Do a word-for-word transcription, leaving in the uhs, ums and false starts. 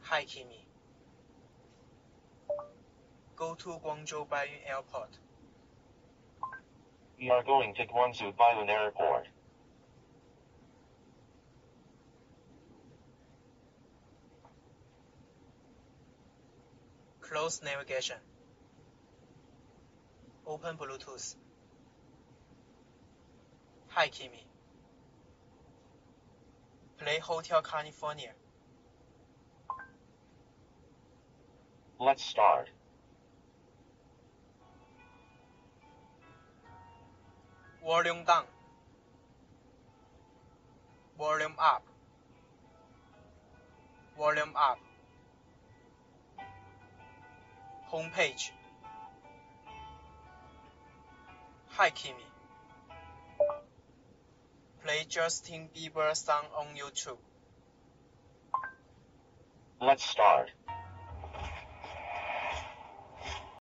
Hi Kimi. Go to Guangzhou Baiyun Airport. We are going to Guangzhou Baiyun Airport. Close navigation. Open Bluetooth. Hi Kimi. Play Hotel California. Let's start. Volume down. Volume up. Volume up. Home page. Hi Kimi. Play Justin Bieber song on YouTube. Let's start.